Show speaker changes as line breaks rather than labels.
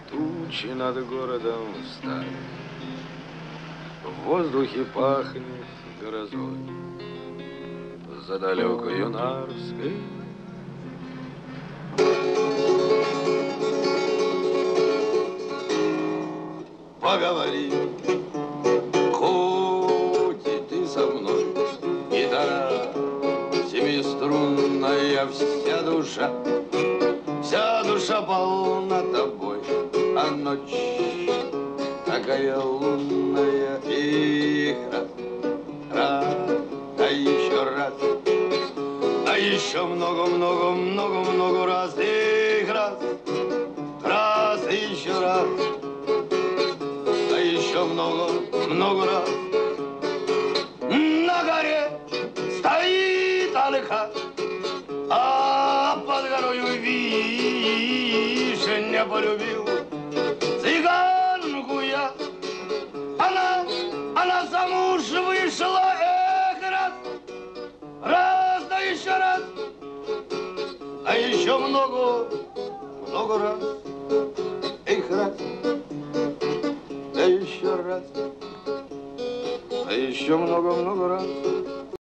Тучи над городом встали, в воздухе пахнет грозой, за далекою Нарвской. Поговори, хоть и ты со мной, гитара семиструнная, вся душа полна тобой, а ночь такая лунная, и раз, а еще раз, а еще много раз, и раз, и еще раз. Еще много раз. На горе стоит Алыха, а под горою вишня полюбил цыганку я. Она замуж вышла, раз, да еще раз, а еще много раз, раз. Да еще раз, а еще много раз.